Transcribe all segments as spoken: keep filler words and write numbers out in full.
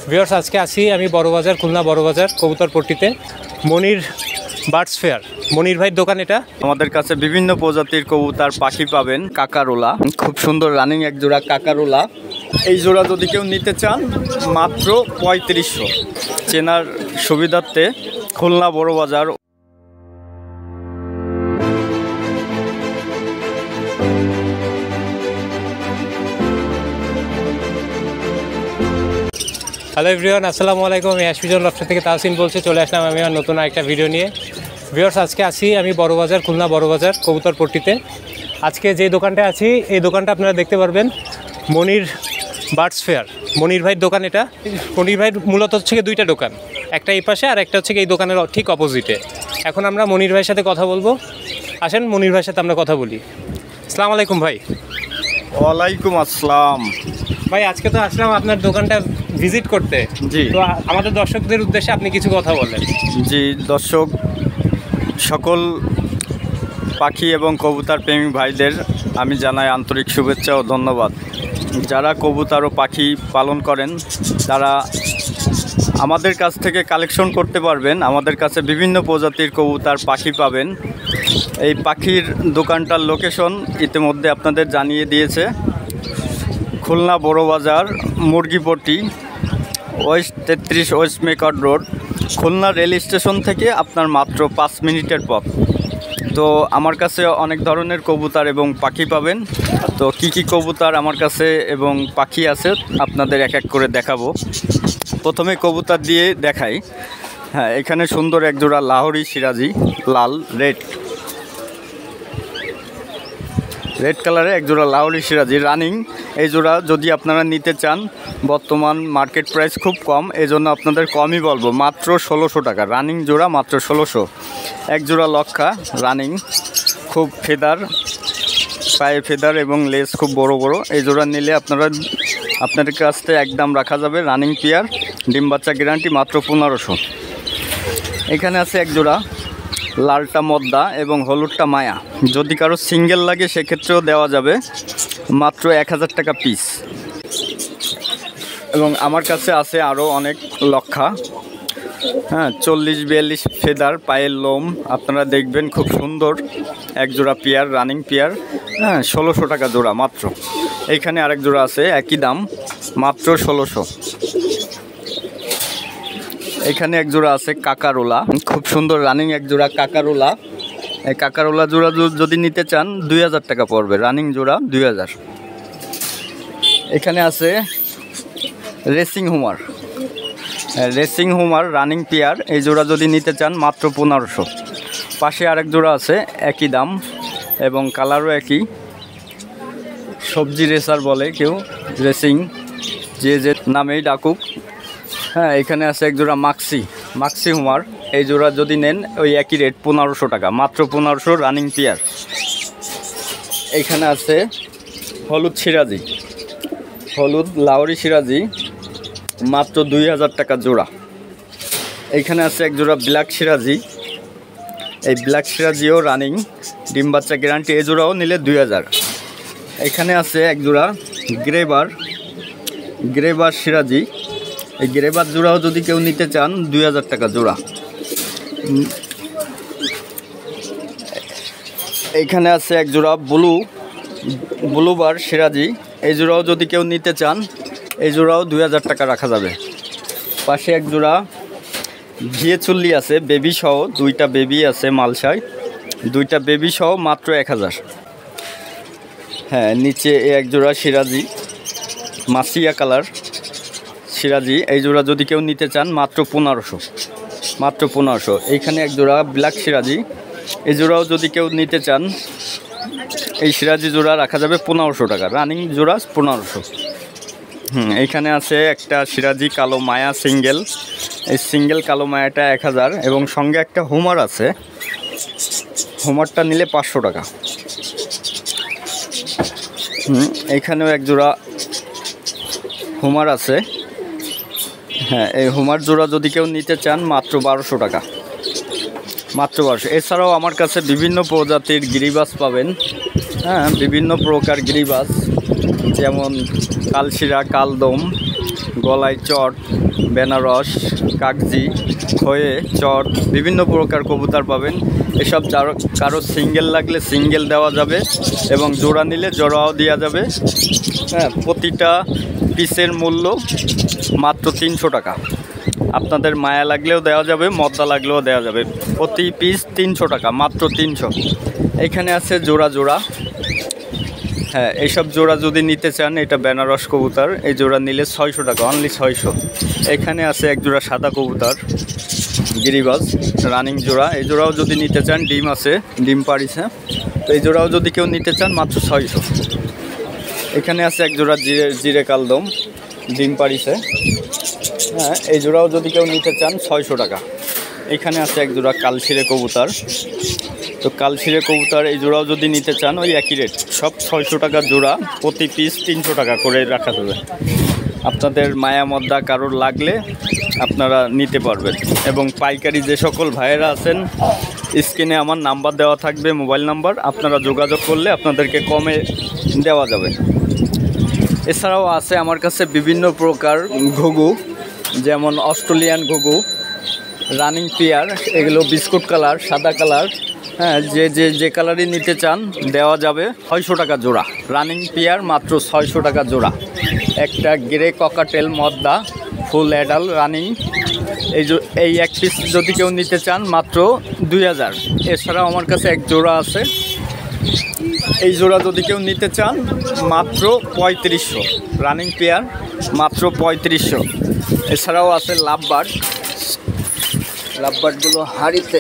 Viewers আজকে আসি আমি বড়বাজার খুলনা বড়বাজার কবুতরপট্টিতে মনির বার্ডস ফেয়ার। মনির ভাইয়ের দোকান এটা। আমাদের কাছে বিভিন্ন প্রজাতির কবুতর পাখি পাবেন। কাকারোলা খুব সুন্দর রানিং এক জোড়া কাকারোলা। এই জোড়া যদি কেউ নিতে চান মাত্র পঁয়ত্রিশশো। চেনার সুবিধার্থে খুলনা বড়বাজার। হ্যালো এভরিওয়ান, আসসালামু আলাইকুম। আমি পিজন লফট থেকে তাহসিন বলছি। চলে আসলাম আমি আমার নতুন একটা ভিডিও নিয়ে। ভিউয়ার্স আজকে আসি আমি বড়বাজার খুলনা বড়বাজার কবুতরপট্টিতে। আজকে যে দোকানটা আছি এই দোকানটা আপনারা দেখতে পারবেন মনির বার্ডস ফেয়ার। মনির ভাইয়ের দোকান এটা। মনির ভাইয়ের মূলত হচ্ছে কি দুইটা দোকান, একটা এই পাশে আর একটা হচ্ছে কি এই দোকানের ঠিক অপোজিটে। এখন আমরা মনির ভাইয়ের সাথে কথা বলবো। আসেন মনির ভাইয়ের সাথে আমরা কথা বলি। আসসালামু আলাইকুম ভাই। ওয়ালাইকুম আসসালাম ভাই। আজকে তো আসলাম আপনার দোকানটা ভিজিট করতে। জি, তো আমাদের দর্শকদের উদ্দেশ্যে আপনি কিছু কথা বলেন। জি, দর্শক সকল পাখি এবং কবুতর প্রেমী ভাইদের আমি জানাই আন্তরিক শুভেচ্ছা ও ধন্যবাদ। যারা কবুতর ও পাখি পালন করেন তারা আমাদের কাছ থেকে কালেকশন করতে পারবেন। আমাদের কাছে বিভিন্ন প্রজাতির কবুতর পাখি পাবেন। এই পাখির দোকানটার লোকেশন ইতিমধ্যে আপনাদের জানিয়ে দিয়েছে। খুলনা বড়বাজার মুরগিপট্টি ওয়েস্ট তেত্রিশ ওয়েস্ট মেকআউট রোড, খুলনা রেল স্টেশন থেকে আপনার মাত্র পাঁচ মিনিটের পথ। তো আমার কাছে অনেক ধরনের কবুতর এবং পাখি পাবেন। তো কি কি কবুতর আমার কাছে এবং পাখি আছে আপনাদের এক এক করে দেখাবো। প্রথমে কবুতর দিয়ে দেখাই। হ্যাঁ, এখানে সুন্দর এক জোড়া লাহোরি সিরাজি, লাল রেড রেড কালারে এক জোড়া লাহোরি সিরাজি রানিং। এই জোড়া যদি আপনারা নিতে চান বর্তমান মার্কেট প্রাইস খুব কম, এই জন্য আপনাদের কমই বলবো, মাত্র ষোলোশো টাকা রানিং জোড়া, মাত্র ষোলোশো। এক জোড়া লক্ষা রানিং, খুব ফেদার, পায়ে ফেদার এবং লেস খুব বড় বড়। এই জোড়া নিলে আপনারা আপনাদের কাছ থেকে একদম রাখা যাবে। রানিং পেয়ার, ডিম বাচ্চা গ্যারান্টি, মাত্র পনেরোশো। এখানে আছে এক জোড়া লালটা মদ্দা এবং হলুদটা মায়া। যদি কারো সিঙ্গেল লাগে সেক্ষেত্রেও দেওয়া যাবে, মাত্র এক হাজার টাকা পিস। এবং আমার কাছে আছে আরও অনেক লক্ষা। হ্যাঁ, চল্লিশ বিয়াল্লিশ ফেদার, পায়ের লোম আপনারা দেখবেন, খুব সুন্দর এক জোড়া পেয়ার, রানিং পেয়ার। হ্যাঁ, ষোলোশো টাকা জোড়া মাত্র। এইখানে আরেক জোড়া আছে একই দাম, মাত্র ষোলোশো। এখানে এক জোড়া আছে কাকারোলা, খুব সুন্দর রানিং এক জোড়া কাকারোলা। এই কাকারোলা জোড়া যদি নিতে চান দুই হাজার টাকা পড়বে, রানিং জোড়া দুই হাজার। এখানে আছে racing homer, racing homer running pair. এই জোড়া যদি নিতে চান মাত্র পনেরোশো। পাশে আরেক জোড়া আছে একই দাম এবং কালারও একই, সবজি রেসার বলে কেউ, রেসিং যে যে নামেই ডাকুক। হ্যাঁ, এখানে আছে এক জোড়া মাক্সি, মাক্সি হুমার। এই জোড়া যদি নেন ওই একই রেট, পনেরোশো টাকা, মাত্র পনেরোশো, রানিং পেয়ার। এখানে আছে হলুদ সিরাজি, হলুদ লাহোরি সিরাজি, মাত্র দুই হাজার টাকা জোড়া। এইখানে আছে এক জোড়া ব্ল্যাক সিরাজি, এই ব্ল্যাক সিরাজিও রানিং, ডিম বাচ্চা গ্যারান্টি। এই জোড়াও নিলে দুই হাজার। এখানে আছে এক জোড়া গ্রেবার, গ্রেবার সিরাজি। এই গ্রেবার জোড়াও যদি কেউ নিতে চান দুই হাজার টাকা জোড়া। এইখানে আছে এক জোড়া ব্লু, ব্লুবার সিরাজি। এই জোড়াও যদি কেউ নিতে চান এই জোড়াও দুই হাজার টাকা রাখা যাবে। পাশে এক জোড়া ঘিয়ে চুল্লি আছে, বেবি সহ, দুইটা বেবি আছে মালসায়, দুইটা বেবি সহ, মাত্র এক হাজার। হ্যাঁ, নিচে এক জোড়া সিরাজি, মাসিয়া কালার সিরাজি। এই জোড়া যদি কেউ নিতে চান মাত্র পনেরোশো, মাত্র পনেরোশো। এইখানে এক জোড়া ব্ল্যাক সিরাজি। এই জোড়াও যদি কেউ নিতে চান এই সিরাজি জোড়া রাখা যাবে পনেরোশো টাকা, রানিং জোড়া পনেরোশো। হুম, এইখানে আছে একটা সিরাজি কালো মায়া সিঙ্গেল। এই সিঙ্গেল কালো মায়াটা এক হাজার এবং সঙ্গে একটা হুমার আছে, হুমারটা নিলে পাঁচশো টাকা। হুম, এইখানেও এক জোড়া হুমার আছে। হ্যাঁ, এই হুমার জোড়া যদি কেউ নিতে চান মাত্র বারোশো টাকা, মাত্র বারোশো। এছাড়াও আমার কাছে বিভিন্ন প্রজাতির গিরিবাজ পাবেন। হ্যাঁ, বিভিন্ন প্রকার গিরিবাজ, যেমন কালশিরা, কালদম, গলায় চট, বেনারস, কাগজি, খয়ে, চট বিভিন্ন প্রকার কবুতর পাবেন। এসব যার কারো সিঙ্গেল লাগলে সিঙ্গেল দেওয়া যাবে এবং জোড়া নিলে জোড়াও দেওয়া যাবে। হ্যাঁ, প্রতিটা পিসের মূল্য মাত্র তিনশো টাকা। আপনাদের মায়া লাগলেও দেওয়া যাবে, মদ্দা লাগলেও দেওয়া যাবে। প্রতি পিস তিনশো টাকা, মাত্র তিনশো। এখানে আছে জোড়া জোড়া। হ্যাঁ, এইসব জোড়া যদি নিতে চান, এটা বেনারস কবুতর, এই জোড়া নিলে ছয়শো টাকা, অনলি ছয়শো। এখানে আছে এক জোড়া সাদা কবুতর গিরিবাজ রানিং জোড়া, এই জোড়াও যদি নিতে চান, ডিম আছে, ডিম পাড়িছে, তো এই জোড়াও যদি কেউ নিতে চান মাত্র ছয়শো। এখানে আছে এক জোড়া জিরে জিরে কালদম, ডিম পাড়িছে। হ্যাঁ, এই জোড়াও যদি কেউ নিতে চান ছয়শো টাকা। এখানে আছে এক জোড়া কালশিরে কবুতর, তো কালশিরে কবুতর এই জোড়াও যদি নিতে চান ওই একই রেট, সব ছয়শো টাকা জোড়া, প্রতি পিস তিনশো টাকা করে রাখা যাবে। আপনাদের মায়া মদ্দা কারোর লাগলে আপনারা নিতে পারবেন। এবং পাইকারি যে সকল ভাইয়েরা আছেন, স্ক্রিনে আমার নাম্বার দেওয়া থাকবে, মোবাইল নাম্বার, আপনারা যোগাযোগ করলে আপনাদেরকে কমে দেওয়া যাবে। এছাড়াও আছে আমার কাছে বিভিন্ন প্রকার ঘুঘু, যেমন অস্ট্রেলিয়ান ঘুঘু, রানিং পেয়ার, এগুলো বিস্কুট কালার, সাদা কালার। হ্যাঁ, যে যে যে কালারই নিতে চান দেওয়া যাবে। ছয়শো টাকা জোড়া রানিং পেয়ার, মাত্র ছয়শো টাকা জোড়া। একটা গ্রে ককাটেল মদ্দা ফুল অ্যাডাল রানিং, এই এই এক পিস যদি কেউ নিতে চান মাত্র দুই হাজার। এছাড়াও আমার কাছে এক জোড়া আছে, এই জোড়া যদি কেউ নিতে চান মাত্র পঁয়ত্রিশশো, রানিং পেয়ার, মাত্র পঁয়ত্রিশশো। এছাড়াও আছে লাভবার্ড, লাভবার্ডগুলো হাড়িতে।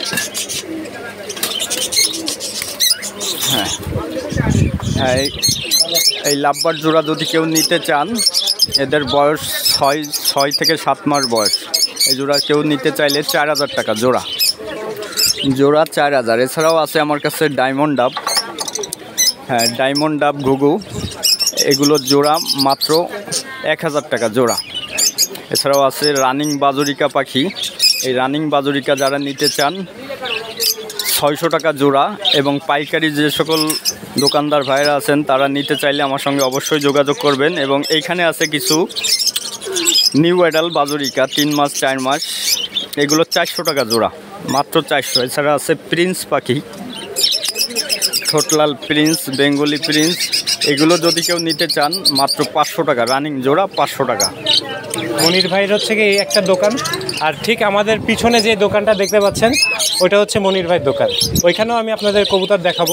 হ্যাঁ হ্যাঁ এই লাভবার্ড জোড়া যদি কেউ নিতে চান, এদের বয়স ছয় ছয় থেকে সাত মাস বয়স। এই জোড়া কেউ নিতে চাইলে চার হাজার টাকা জোড়া, জোড়া চার হাজার। এছাড়াও আছে আমার কাছে ডায়মন্ড ডাব, হ্যাঁ ডায়মন্ড ডাব ঘুঘু, এগুলো জোড়া মাত্র এক হাজার টাকা জোড়া। এছাড়াও আছে রানিং বাজরিকা পাখি, এই রানিং বাজরিকা যারা নিতে চান ছয়শো টাকা জোড়া। এবং পাইকারি যে সকল দোকানদার ভাইরা আছেন তারা নিতে চাইলে আমার সঙ্গে অবশ্যই যোগাযোগ করবেন। এবং এইখানে আছে কিছু নিউ অ্যাডাল বাজরিকা, তিন মাস চার মাস, এগুলো চারশো টাকা জোড়া, মাত্র চারশো। এছাড়া আছে প্রিন্স পাখি, ছোটলাল প্রিন্স, বেঙ্গলি প্রিন্স, এগুলো যদি কেউ নিতে চান মাত্র পাঁচশো টাকা, রানিং জোড়া পাঁচশো টাকা। মনির ভাইয়ের হচ্ছে কি এই একটা দোকান, আর ঠিক আমাদের পিছনে যে দোকানটা দেখতে পাচ্ছেন ওইটা হচ্ছে মনির ভাইয়ের দোকান। ওইখানেও আমি আপনাদের কবুতর দেখাবো।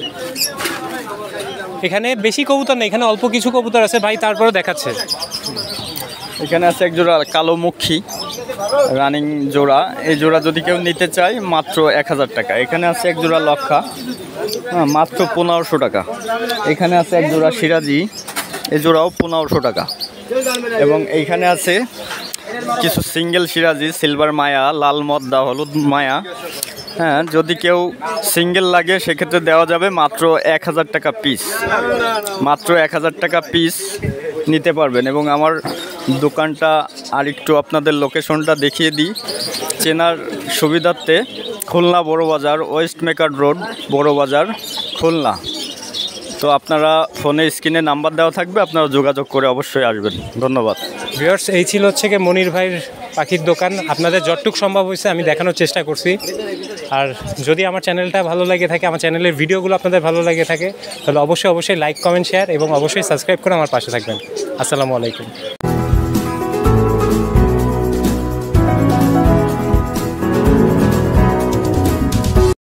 এখানে বেশি কবুতর নেই, এখানে অল্প কিছু কবুতর আছে ভাই, তারপরে দেখাচ্ছে। এখানে আছে এক জোড়া কালো মুখী রানিং জোড়া, এই জোড়া যদি কেউ নিতে চায় মাত্র এক হাজার টাকা। এখানে আছে এক জোড়া লক্ষা, হ্যাঁ মাত্র পনেরোশো টাকা। এখানে আছে এক জোড়া সিরাজি, এই জোড়াও পনেরোশো টাকা। এবং এইখানে আছে কিছু সিঙ্গেল সিরাজি, সিলভার মায়া, লাল মদ্দা, হলুদ মায়া। হ্যাঁ, যদি কেউ সিঙ্গেল লাগে সেক্ষেত্রে দেওয়া যাবে মাত্র এক হাজার টাকা পিস, মাত্র এক হাজার টাকা পিস নিতে পারবেন। এবং আমার দোকানটা আরেকটু আপনাদের লোকেশনটা দেখিয়ে দিই চেনার সুবিধার্থে। খুলনা বড় বাজার, ওয়েস্ট মেকার রোড, বড় বাজার, খুলনা। তো আপনারা ফোনে স্ক্রিনে নাম্বার দেওয়া থাকবে, আপনারা যোগাযোগ করে অবশ্যই আসবেন। ধন্যবাদ। ভিউয়ার্স, এই ছিল হচ্ছে কি মনির ভাইয়ের পাখির দোকান। আপনাদের যতটুকু সম্ভব হয়েছে আমি দেখানোর চেষ্টা করছি। আর যদি আমার চ্যানেলটা ভালো লাগে থাকে, আমার চ্যানেলের ভিডিওগুলো আপনাদের ভালো লাগে থাকে, তাহলে অবশ্যই অবশ্যই লাইক, কমেন্ট, শেয়ার এবং অবশ্যই সাবস্ক্রাইব করে আমার পাশে থাকবেন। আসসালামু আলাইকুম।